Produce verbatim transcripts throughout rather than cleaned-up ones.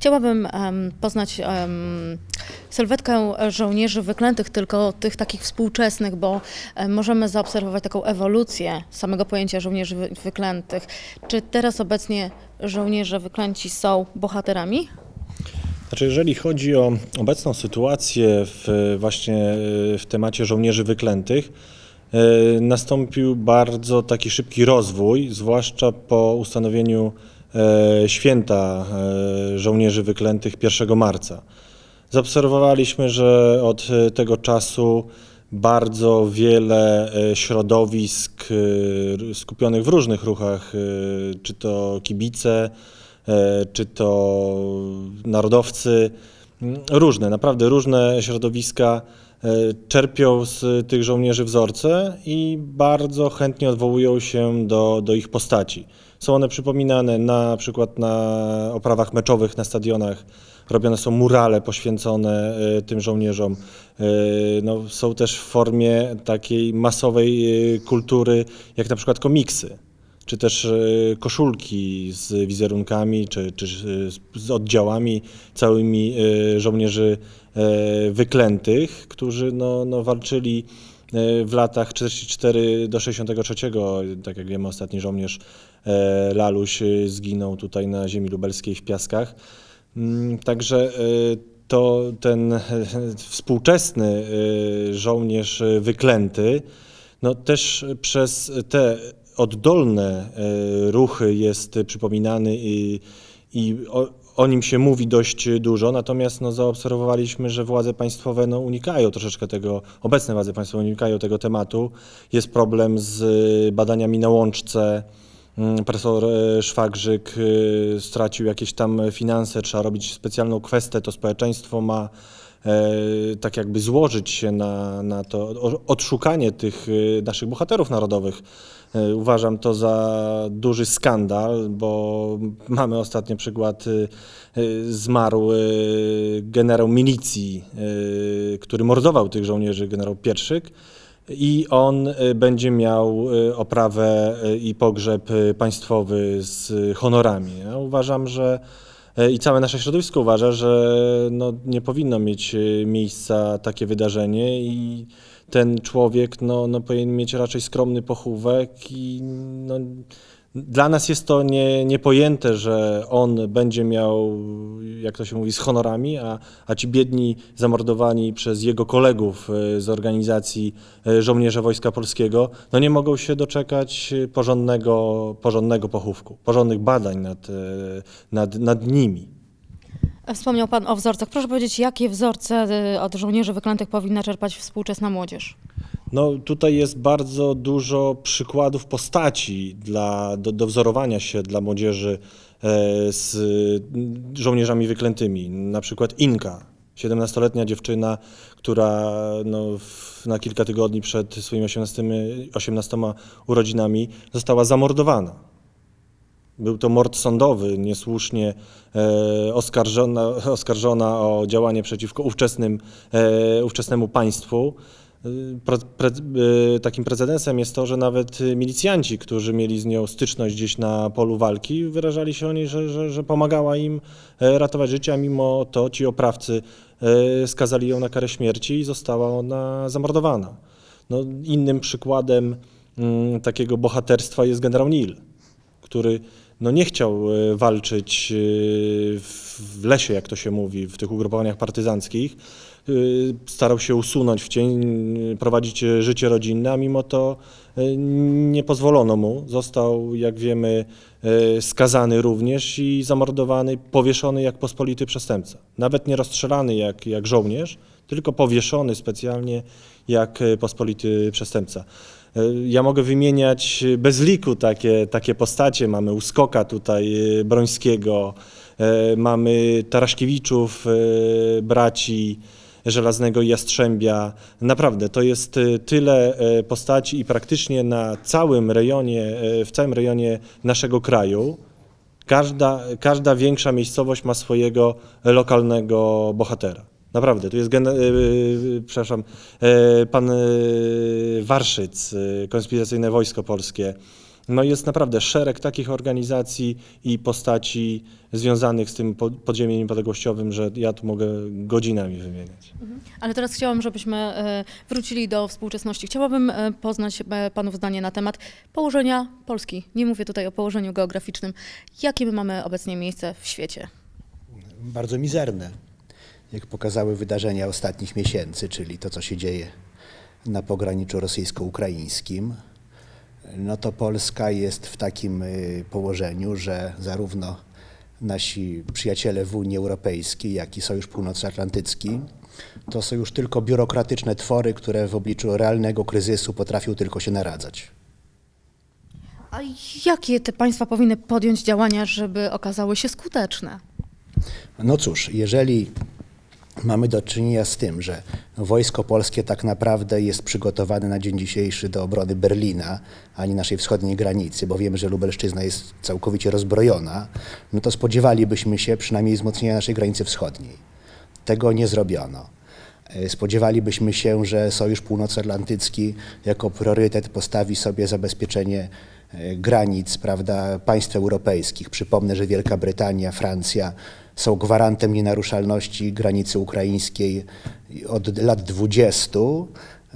Chciałabym um, poznać um, sylwetkę żołnierzy wyklętych, tylko tych takich współczesnych, bo um, możemy zaobserwować taką ewolucję samego pojęcia żołnierzy wy wyklętych. Czy teraz obecnie żołnierze wyklęci są bohaterami? Znaczy, jeżeli chodzi o obecną sytuację w, właśnie w temacie żołnierzy wyklętych, e, nastąpił bardzo taki szybki rozwój, zwłaszcza po ustanowieniu e, święta e, żołnierzy wyklętych pierwszego marca. Zaobserwowaliśmy, że od tego czasu bardzo wiele środowisk skupionych w różnych ruchach, czy to kibice, czy to narodowcy, różne, naprawdę różne środowiska czerpią z tych żołnierzy wzorce i bardzo chętnie odwołują się do, do ich postaci. Są one przypominane na przykład na oprawach meczowych na stadionach, robione są murale poświęcone tym żołnierzom. No, są też w formie takiej masowej kultury, jak na przykład komiksy, czy też koszulki z wizerunkami, czy, czy z oddziałami całymi żołnierzy wyklętych, którzy no, no walczyli w latach czterdziestego czwartego do sześćdziesiątego trzeciego. Tak jak wiemy, ostatni żołnierz Laluś zginął tutaj na ziemi lubelskiej w Piaskach. Także to ten współczesny żołnierz wyklęty, no też przez te oddolne ruchy jest przypominany i, i o, o nim się mówi dość dużo, natomiast no, zaobserwowaliśmy, że władze państwowe no, unikają troszeczkę tego, obecne władze państwowe unikają tego tematu. Jest problem z badaniami na łączce. Profesor Szwagrzyk stracił jakieś tam finanse, trzeba robić specjalną kwestę, to społeczeństwo ma tak jakby złożyć się na, na to odszukanie tych naszych bohaterów narodowych. Uważam to za duży skandal, bo mamy ostatnio przykład, zmarł generał milicji, który mordował tych żołnierzy, generał Pierszyk, i on będzie miał oprawę i pogrzeb państwowy z honorami. Ja uważam, że i całe nasze środowisko uważa, że no, nie powinno mieć miejsca takie wydarzenie i ten człowiek no, no, powinien mieć raczej skromny pochówek i no, dla nas jest to nie, niepojęte, że on będzie miał, jak to się mówi, z honorami, a, a ci biedni zamordowani przez jego kolegów z organizacji Żołnierze Wojska Polskiego, no nie mogą się doczekać porządnego, porządnego pochówku, porządnych badań nad, nad, nad nimi. Wspomniał Pan o wzorcach. Proszę powiedzieć, jakie wzorce od żołnierzy wyklętych powinna czerpać współczesna młodzież? No tutaj jest bardzo dużo przykładów postaci dla, do, do wzorowania się dla młodzieży z żołnierzami wyklętymi. Na przykład Inka, siedemnastoletnia dziewczyna, która no, w, na kilka tygodni przed swoimi osiemnastoma urodzinami została zamordowana. Był to mord sądowy, niesłusznie e, oskarżona, oskarżona o działanie przeciwko ówczesnym, e, ówczesnemu państwu. Pre, pre, takim precedensem jest to, że nawet milicjanci, którzy mieli z nią styczność gdzieś na polu walki, wyrażali się o niej, że, że, że pomagała im ratować życie, a mimo to ci oprawcy skazali ją na karę śmierci i została ona zamordowana. No, innym przykładem m, takiego bohaterstwa jest generał Nil, który no, nie chciał walczyć w lesie, jak to się mówi, w tych ugrupowaniach partyzanckich. Starał się usunąć w cień, prowadzić życie rodzinne, a mimo to nie pozwolono mu. Został, jak wiemy, skazany również i zamordowany, powieszony jak pospolity przestępca. Nawet nie rozstrzelany jak, jak żołnierz, tylko powieszony specjalnie jak pospolity przestępca. Ja mogę wymieniać bez liku takie, takie postacie. Mamy Uskoka tutaj, Brońskiego, mamy Taraszkiewiczów, braci Żelaznego i Jastrzębia. Naprawdę, to jest tyle postaci i praktycznie na całym rejonie, w całym rejonie naszego kraju każda, każda większa miejscowość ma swojego lokalnego bohatera. Naprawdę, tu jest, gen, yy, przepraszam, yy, pan yy, Warszyc, yy, Konspiracyjne Wojsko Polskie, No jest naprawdę szereg takich organizacji i postaci związanych z tym podziemiem niepodległościowym, że ja tu mogę godzinami wymieniać. Ale teraz chciałam, żebyśmy wrócili do współczesności. Chciałabym poznać panów zdanie na temat położenia Polski. Nie mówię tutaj o położeniu geograficznym. Jakie my mamy obecnie miejsce w świecie? Bardzo mizerne, jak pokazały wydarzenia ostatnich miesięcy, czyli to, co się dzieje na pograniczu rosyjsko-ukraińskim. No to Polska jest w takim położeniu, że zarówno nasi przyjaciele w Unii Europejskiej, jak i Sojusz Północnoatlantycki to są już tylko biurokratyczne twory, które w obliczu realnego kryzysu potrafią tylko się naradzać. A jakie te państwa powinny podjąć działania, żeby okazały się skuteczne? No cóż, jeżeli mamy do czynienia z tym, że wojsko polskie tak naprawdę jest przygotowane na dzień dzisiejszy do obrony Berlina, a nie naszej wschodniej granicy, bo wiemy, że Lubelszczyzna jest całkowicie rozbrojona, no to spodziewalibyśmy się przynajmniej wzmocnienia naszej granicy wschodniej. Tego nie zrobiono. Spodziewalibyśmy się, że Sojusz Północnoatlantycki jako priorytet postawi sobie zabezpieczenie granic, prawda, państw europejskich. Przypomnę, że Wielka Brytania, Francja są gwarantem nienaruszalności granicy ukraińskiej od lat dwudziestu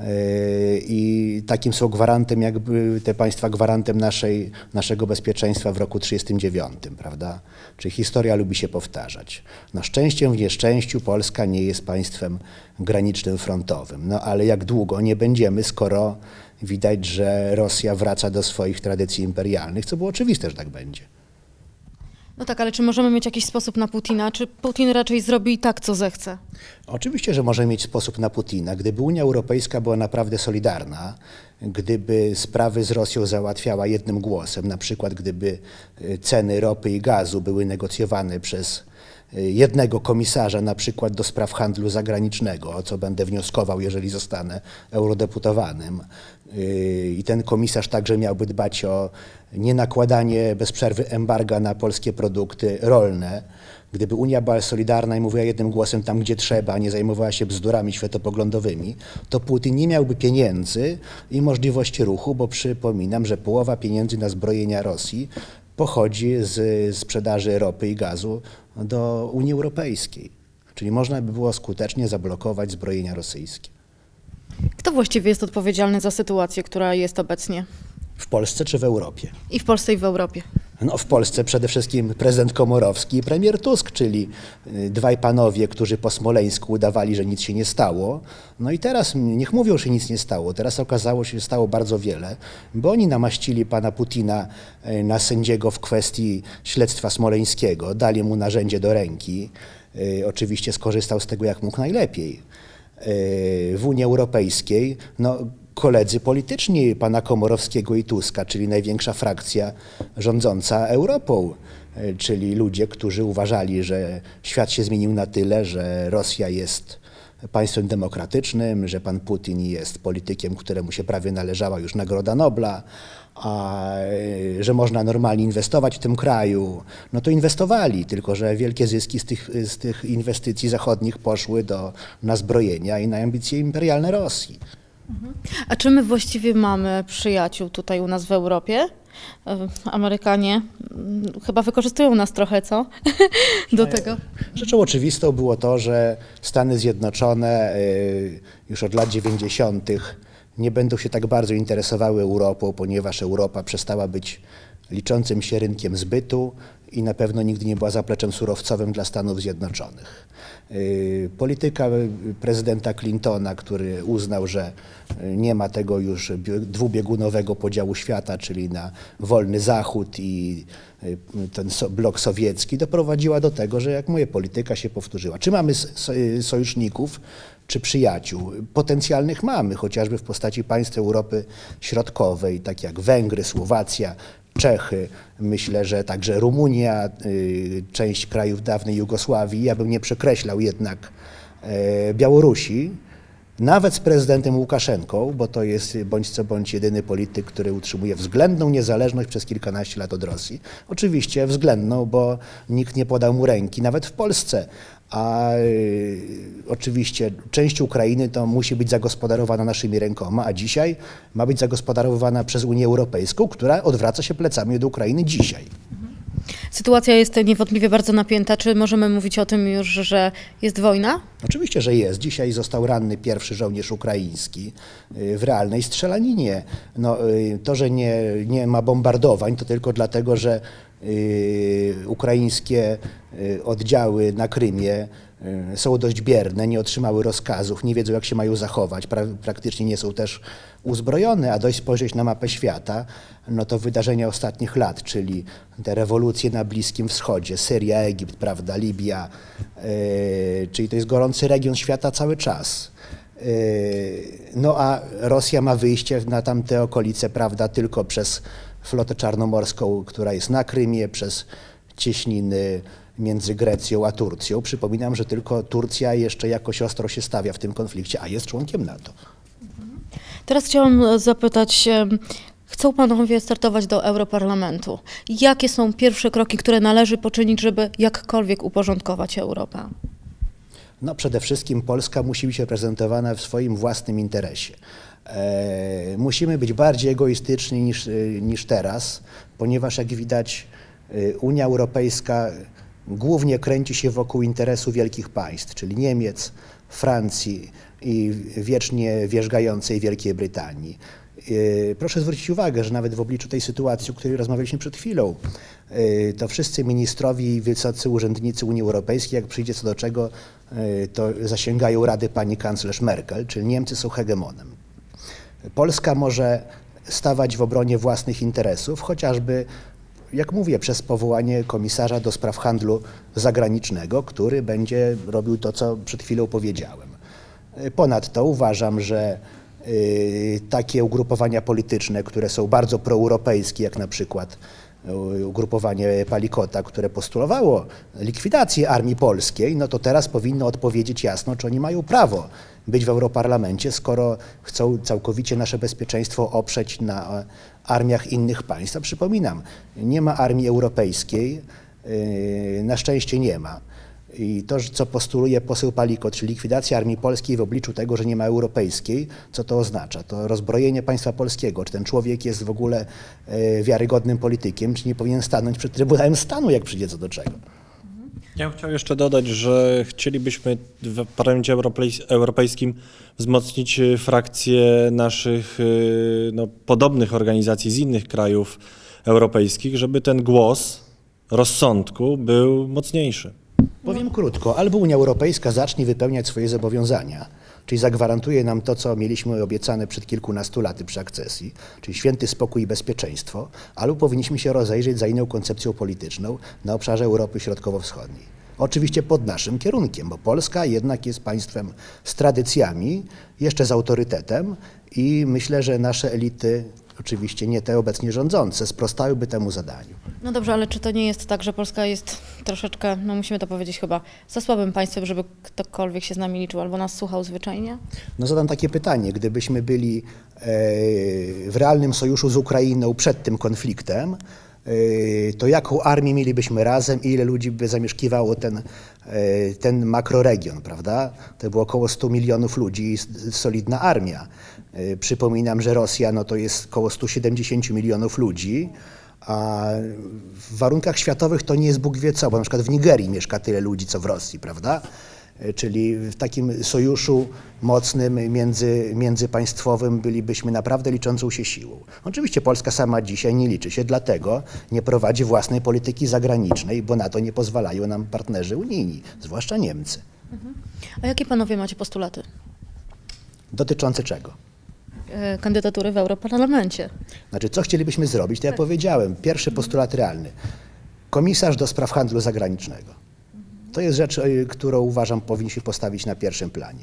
i takim są gwarantem, jakby te państwa gwarantem naszej, naszego bezpieczeństwa w roku trzydziestym dziewiątym, prawda? Czyli historia lubi się powtarzać. No szczęściem w nieszczęściu Polska nie jest państwem granicznym frontowym. No ale jak długo nie będziemy, skoro widać, że Rosja wraca do swoich tradycji imperialnych, co było oczywiste, że tak będzie. No tak, ale czy możemy mieć jakiś sposób na Putina? Czy Putin raczej zrobi tak, co zechce? Oczywiście, że możemy mieć sposób na Putina. Gdyby Unia Europejska była naprawdę solidarna, gdyby sprawy z Rosją załatwiała jednym głosem, na przykład gdyby ceny ropy i gazu były negocjowane przez jednego komisarza, na przykład do spraw handlu zagranicznego, o co będę wnioskował, jeżeli zostanę eurodeputowanym. I ten komisarz także miałby dbać o nienakładanie bez przerwy embarga na polskie produkty rolne. Gdyby Unia była solidarna i mówiła jednym głosem tam, gdzie trzeba, a nie zajmowała się bzdurami światopoglądowymi, to Putin nie miałby pieniędzy i możliwości ruchu, bo przypominam, że połowa pieniędzy na zbrojenia Rosji pochodzi z sprzedaży ropy i gazu do Unii Europejskiej. Czyli można by było skutecznie zablokować zbrojenia rosyjskie. Kto właściwie jest odpowiedzialny za sytuację, która jest obecnie? W Polsce czy w Europie? I w Polsce, i w Europie. No, w Polsce przede wszystkim prezydent Komorowski i premier Tusk, czyli dwaj panowie, którzy po smoleńsku udawali, że nic się nie stało. No i teraz niech mówią, że nic nie stało. Teraz okazało się, że stało bardzo wiele, bo oni namaścili pana Putina na sędziego w kwestii śledztwa smoleńskiego, dali mu narzędzie do ręki. Oczywiście skorzystał z tego jak mógł najlepiej. W Unii Europejskiej no, koledzy polityczni pana Komorowskiego i Tuska, czyli największa frakcja rządząca Europą, czyli ludzie, którzy uważali, że świat się zmienił na tyle, że Rosja jest państwem demokratycznym, że pan Putin jest politykiem, któremu się prawie należała już Nagroda Nobla, a że można normalnie inwestować w tym kraju, no to inwestowali, tylko że wielkie zyski z tych, z tych inwestycji zachodnich poszły do, na zbrojenia i na ambicje imperialne Rosji. A czy my właściwie mamy przyjaciół tutaj u nas w Europie? Amerykanie chyba wykorzystują nas trochę, co? Do tego. Rzeczą oczywistą było to, że Stany Zjednoczone już od lat dziewięćdziesiątych nie będą się tak bardzo interesowały Europą, ponieważ Europa przestała być liczącym się rynkiem zbytu i na pewno nigdy nie była zapleczem surowcowym dla Stanów Zjednoczonych. Polityka prezydenta Clintona, który uznał, że nie ma tego już dwubiegunowego podziału świata, czyli na wolny Zachód i ten blok sowiecki, doprowadziła do tego, że jak mówię, polityka się powtórzyła. Czy mamy sojuszników, czy przyjaciół? Potencjalnych mamy, chociażby w postaci państw Europy Środkowej, tak jak Węgry, Słowacja, Czechy, myślę, że także Rumunia, część krajów dawnej Jugosławii. Ja bym nie przekreślał jednak Białorusi, nawet z prezydentem Łukaszenką, bo to jest bądź co bądź jedyny polityk, który utrzymuje względną niezależność przez kilkanaście lat od Rosji. Oczywiście względną, bo nikt nie podał mu ręki, nawet w Polsce. a y, oczywiście część Ukrainy to musi być zagospodarowana naszymi rękoma, a dzisiaj ma być zagospodarowana przez Unię Europejską, która odwraca się plecami do Ukrainy dzisiaj. Sytuacja jest niewątpliwie bardzo napięta. Czy możemy mówić o tym już, że jest wojna? Oczywiście, że jest. Dzisiaj został ranny pierwszy żołnierz ukraiński w realnej strzelaninie. No, to, że nie, nie ma bombardowań, to tylko dlatego, że y, ukraińskie oddziały na Krymie są dość bierne, nie otrzymały rozkazów, nie wiedzą, jak się mają zachować, pra, praktycznie nie są też uzbrojone, a dość spojrzeć na mapę świata, no to wydarzenia ostatnich lat, czyli te rewolucje na Bliskim Wschodzie, Syria, Egipt, prawda, Libia, yy, czyli to jest gorący region świata cały czas. Yy, no a Rosja ma wyjście na tamte okolice, prawda, tylko przez flotę czarnomorską, która jest na Krymie, przez cieśniny między Grecją a Turcją. Przypominam, że tylko Turcja jeszcze jakoś ostro się stawia w tym konflikcie, a jest członkiem NATO. Teraz chciałam zapytać, chcą panowie startować do Europarlamentu. Jakie są pierwsze kroki, które należy poczynić, żeby jakkolwiek uporządkować Europę? No przede wszystkim Polska musi być reprezentowana w swoim własnym interesie. E, musimy być bardziej egoistyczni niż, niż teraz, ponieważ jak widać Unia Europejska głównie kręci się wokół interesu wielkich państw, czyli Niemiec, Francji i wiecznie wierzgającej Wielkiej Brytanii. Proszę zwrócić uwagę, że nawet w obliczu tej sytuacji, o której rozmawialiśmy przed chwilą, to wszyscy ministrowie i wysocy urzędnicy Unii Europejskiej, jak przyjdzie co do czego, to zasięgają rady pani kanclerz Merkel, czyli Niemcy są hegemonem. Polska może stawać w obronie własnych interesów, chociażby, jak mówię, przez powołanie komisarza do spraw handlu zagranicznego, który będzie robił to, co przed chwilą powiedziałem. Ponadto uważam, że y, takie ugrupowania polityczne, które są bardzo proeuropejskie, jak na przykład ugrupowanie Palikota, które postulowało likwidację armii polskiej, no to teraz powinno odpowiedzieć jasno, czy oni mają prawo być w Europarlamencie, skoro chcą całkowicie nasze bezpieczeństwo oprzeć na armiach innych państw. A przypominam, nie ma armii europejskiej, na szczęście nie ma. I to, co postuluje poseł Palikot, czyli likwidacja armii polskiej w obliczu tego, że nie ma europejskiej, co to oznacza? To rozbrojenie państwa polskiego. Czy ten człowiek jest w ogóle wiarygodnym politykiem, czy nie powinien stanąć przed Trybunałem Stanu, jak przyjdzie co do czego? Ja bym chciał jeszcze dodać, że chcielibyśmy w Parlamencie Europejskim wzmocnić frakcje naszych no, podobnych organizacji z innych krajów europejskich, żeby ten głos rozsądku był mocniejszy. Powiem krótko, albo Unia Europejska zacznie wypełniać swoje zobowiązania, czyli zagwarantuje nam to, co mieliśmy obiecane przed kilkunastu laty przy akcesji, czyli święty spokój i bezpieczeństwo, albo powinniśmy się rozejrzeć za inną koncepcją polityczną na obszarze Europy Środkowo-Wschodniej. Oczywiście pod naszym kierunkiem, bo Polska jednak jest państwem z tradycjami, jeszcze z autorytetem i myślę, że nasze elity, oczywiście nie te obecnie rządzące, sprostałyby temu zadaniu. No dobrze, ale czy to nie jest tak, że Polska jest troszeczkę, no musimy to powiedzieć chyba, za słabym państwem, żeby ktokolwiek się z nami liczył albo nas słuchał zwyczajnie? No zadam takie pytanie, gdybyśmy byli e, w realnym sojuszu z Ukrainą przed tym konfliktem, e, to jaką armię mielibyśmy razem i ile ludzi by zamieszkiwało ten, e, ten makroregion, prawda? To było około stu milionów ludzi i solidna armia. E, przypominam, że Rosja no to jest około stu siedemdziesięciu milionów ludzi, a w warunkach światowych to nie jest Bóg wie co, bo na przykład w Nigerii mieszka tyle ludzi, co w Rosji, prawda? Czyli w takim sojuszu mocnym, między, międzypaństwowym bylibyśmy naprawdę liczącą się siłą. Oczywiście Polska sama dzisiaj nie liczy się, dlatego nie prowadzi własnej polityki zagranicznej, bo na to nie pozwalają nam partnerzy unijni, zwłaszcza Niemcy. Mhm. A jakie panowie macie postulaty? Dotyczące czego? E, kandydatury w Europarlamencie. Znaczy, co chcielibyśmy zrobić, to ja powiedziałem. Pierwszy postulat realny. Komisarz do spraw handlu zagranicznego. To jest rzecz, którą uważam powinniśmy postawić na pierwszym planie.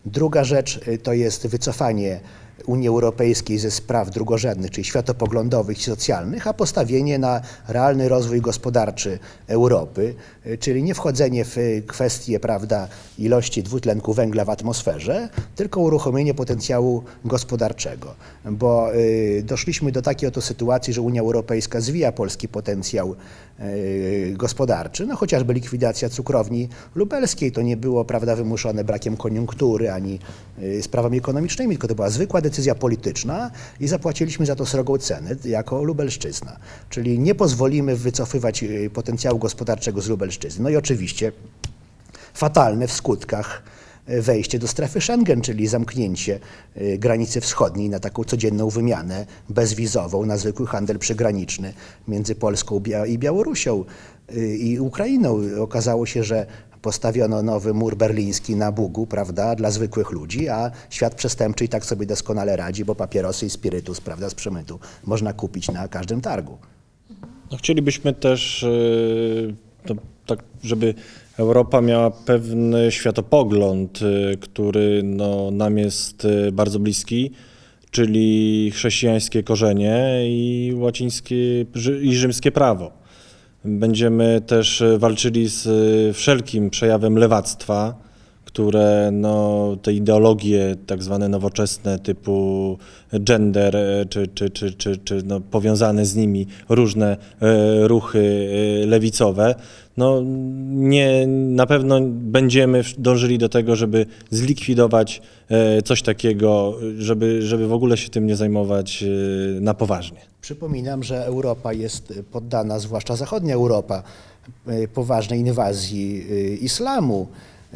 Druga rzecz to jest wycofanie Unii Europejskiej ze spraw drugorzędnych, czyli światopoglądowych i socjalnych, a postawienie na realny rozwój gospodarczy Europy, czyli nie wchodzenie w kwestie, prawda, ilości dwutlenku węgla w atmosferze, tylko uruchomienie potencjału gospodarczego. Bo y, doszliśmy do takiej oto sytuacji, że Unia Europejska zwija polski potencjał y, gospodarczy, no chociażby likwidacja cukrowni lubelskiej, to nie było, prawda, wymuszone brakiem koniunktury ani y, sprawami ekonomicznymi, tylko to była zwykła decyzja polityczna i zapłaciliśmy za to srogą cenę jako Lubelszczyzna. Czyli nie pozwolimy wycofywać potencjału gospodarczego z Lubelszczyzny. No i oczywiście fatalne w skutkach wejście do strefy Schengen, czyli zamknięcie granicy wschodniej na taką codzienną wymianę bezwizową, na zwykły handel przygraniczny między Polską i Białorusią i Ukrainą. Okazało się, że postawiono nowy mur berliński na Bugu, prawda, dla zwykłych ludzi, a świat przestępczy i tak sobie doskonale radzi, bo papierosy i spirytus, prawda, z przemytu można kupić na każdym targu. No, chcielibyśmy też, to, tak, żeby Europa miała pewny światopogląd, który no, nam jest bardzo bliski, czyli chrześcijańskie korzenie i łacińskie i rzymskie prawo. Będziemy też walczyli z wszelkim przejawem lewactwa, które no, te ideologie tak zwane nowoczesne typu gender czy, czy, czy, czy, czy no, powiązane z nimi różne e, ruchy e, lewicowe, no, nie, na pewno będziemy dążyli do tego, żeby zlikwidować e, coś takiego, żeby, żeby w ogóle się tym nie zajmować e, na poważnie. Przypominam, że Europa jest poddana, zwłaszcza zachodnia Europa, poważnej inwazji islamu.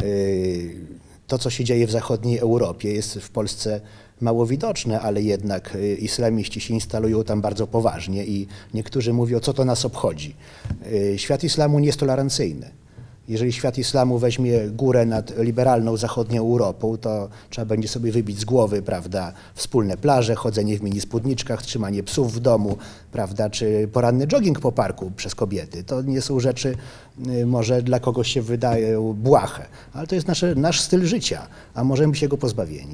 To, co się dzieje w zachodniej Europie, jest w Polsce mało widoczne, ale jednak islamiści się instalują tam bardzo poważnie i niektórzy mówią, co to nas obchodzi. Świat islamu nie jest tolerancyjny. Jeżeli świat islamu weźmie górę nad liberalną zachodnią Europą, to trzeba będzie sobie wybić z głowy, prawda, wspólne plaże, chodzenie w minispódniczkach, trzymanie psów w domu, prawda, czy poranny jogging po parku przez kobiety. To nie są rzeczy, może dla kogoś się wydają błahe, ale to jest nasze, nasz styl życia, a możemy być jego pozbawieni.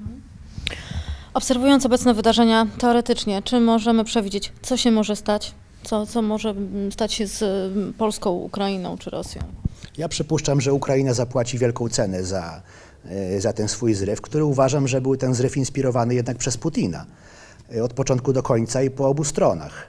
Obserwując obecne wydarzenia teoretycznie, czy możemy przewidzieć, co się może stać? Co, co może stać się z Polską, Ukrainą czy Rosją? Ja przypuszczam, że Ukraina zapłaci wielką cenę za, za ten swój zryw, który uważam, że był ten zryw inspirowany jednak przez Putina. Od początku do końca i po obu stronach.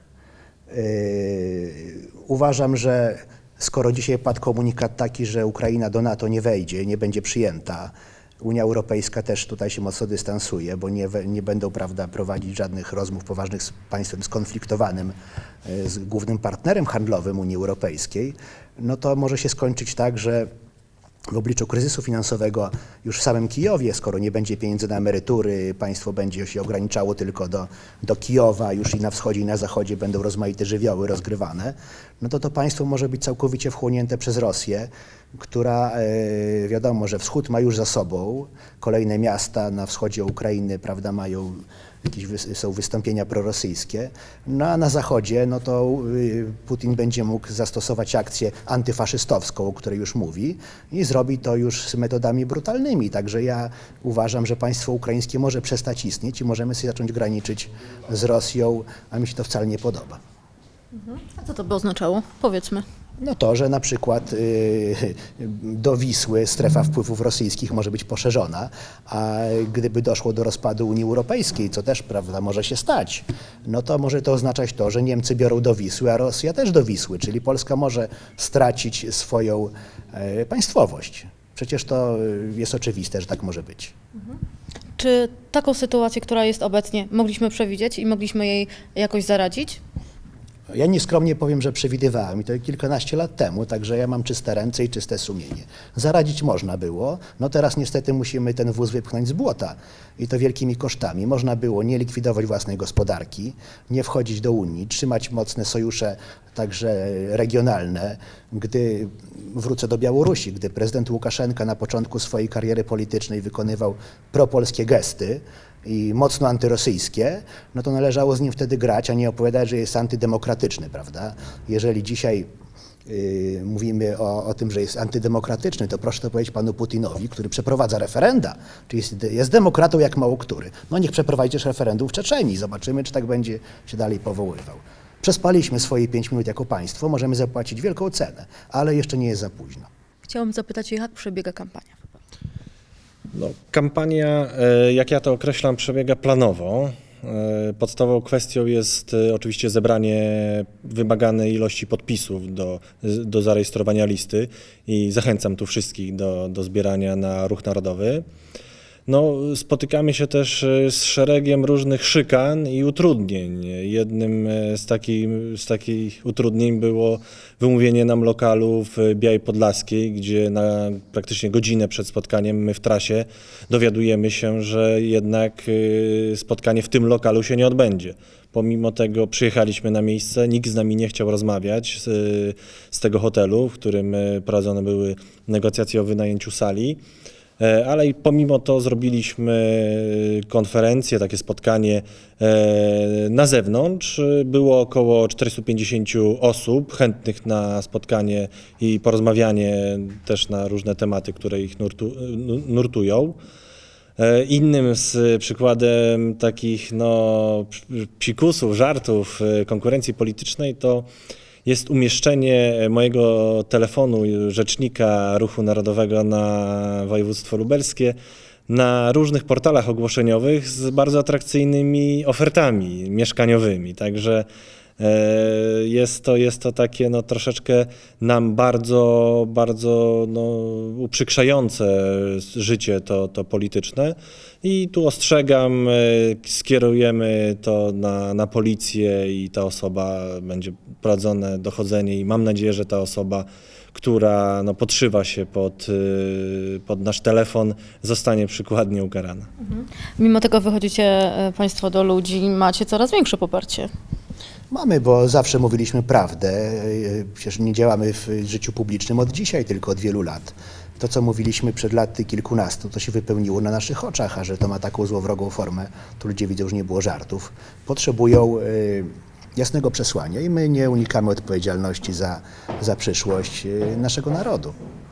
Uważam, że skoro dzisiaj padł komunikat taki, że Ukraina do NATO nie wejdzie, nie będzie przyjęta, Unia Europejska też tutaj się mocno dystansuje, bo nie, nie będą, prawda, prowadzić żadnych rozmów poważnych z państwem skonfliktowanym, z głównym partnerem handlowym Unii Europejskiej, no to może się skończyć tak, że w obliczu kryzysu finansowego już w samym Kijowie, skoro nie będzie pieniędzy na emerytury, państwo będzie się ograniczało tylko do, do Kijowa, już i na wschodzie i na zachodzie będą rozmaite żywioły rozgrywane, no to to państwo może być całkowicie wchłonięte przez Rosję, która e, wiadomo, że wschód ma już za sobą, kolejne miasta na wschodzie Ukrainy, prawda, mają jakieś wy, są wystąpienia prorosyjskie, no a na zachodzie no to y, Putin będzie mógł zastosować akcję antyfaszystowską, o której już mówi i zrobi to już z metodami brutalnymi, także ja uważam, że państwo ukraińskie może przestać istnieć i możemy sobie zacząć graniczyć z Rosją, a mi się to wcale nie podoba. A co to by oznaczało? Powiedzmy. No to, że na przykład y, do Wisły strefa wpływów rosyjskich może być poszerzona, a gdyby doszło do rozpadu Unii Europejskiej, co też, prawda, może się stać, no to może to oznaczać to, że Niemcy biorą do Wisły, a Rosja też do Wisły, czyli Polska może stracić swoją y, państwowość. Przecież to jest oczywiste, że tak może być. Mhm. Czy taką sytuację, która jest obecnie, mogliśmy przewidzieć i mogliśmy jej jakoś zaradzić? Ja nieskromnie powiem, że przewidywałem i to kilkanaście lat temu, także ja mam czyste ręce i czyste sumienie. Zaradzić można było, no teraz niestety musimy ten wóz wypchnąć z błota i to wielkimi kosztami. Można było nie likwidować własnej gospodarki, nie wchodzić do Unii, trzymać mocne sojusze także regionalne. Gdy wrócę do Białorusi, gdy prezydent Łukaszenka na początku swojej kariery politycznej wykonywał propolskie gesty, i mocno antyrosyjskie, no to należało z nim wtedy grać, a nie opowiadać, że jest antydemokratyczny, prawda? Jeżeli dzisiaj yy, mówimy o, o tym, że jest antydemokratyczny, to proszę to powiedzieć panu Putinowi, który przeprowadza referenda, czyli jest, jest demokratą jak mało który. No niech przeprowadzi też referendum w Czeczenii, zobaczymy, czy tak będzie się dalej powoływał. Przespaliśmy swoje pięć minut jako państwo, możemy zapłacić wielką cenę, ale jeszcze nie jest za późno. Chciałam zapytać, jak przebiega kampania? No, kampania, e, jak ja to określam, przebiega planowo. E, Podstawową kwestią jest e, oczywiście zebranie wymaganej ilości podpisów do, do zarejestrowania listy i zachęcam tu wszystkich do, do zbierania na Ruch Narodowy. No, spotykamy się też z szeregiem różnych szykan i utrudnień. Jednym z takich, z takich utrudnień było wymówienie nam lokalu w Białej Podlaskiej, gdzie na praktycznie godzinę przed spotkaniem my w trasie dowiadujemy się, że jednak spotkanie w tym lokalu się nie odbędzie. Pomimo tego przyjechaliśmy na miejsce, nikt z nami nie chciał rozmawiać z, z tego hotelu, w którym prowadzone były negocjacje o wynajęciu sali. Ale i pomimo to zrobiliśmy konferencję, takie spotkanie na zewnątrz. Było około czterystu pięćdziesięciu osób chętnych na spotkanie i porozmawianie też na różne tematy, które ich nurtu, nurtują. Innym z przykładem takich no, psikusów, żartów konkurencji politycznej to jest umieszczenie mojego telefonu rzecznika Ruchu Narodowego na województwo lubelskie na różnych portalach ogłoszeniowych z bardzo atrakcyjnymi ofertami mieszkaniowymi. Także jest to, jest to takie no, troszeczkę nam bardzo, bardzo no, uprzykrzające życie to, to polityczne i tu ostrzegam, skierujemy to na, na policję i ta osoba będzie prowadzone dochodzenie i mam nadzieję, że ta osoba, która no, podszywa się pod, pod nasz telefon, zostanie przykładnie ukarana. Mhm. Mimo tego wychodzicie Państwo do ludzi i macie coraz większe poparcie. Mamy, bo zawsze mówiliśmy prawdę. Przecież nie działamy w życiu publicznym od dzisiaj, tylko od wielu lat. To, co mówiliśmy przed laty kilkunastu, to się wypełniło na naszych oczach, a że to ma taką złowrogą formę, to ludzie widzą, że nie było żartów. Potrzebują y, jasnego przesłania i my nie unikamy odpowiedzialności za, za przyszłość y, naszego narodu.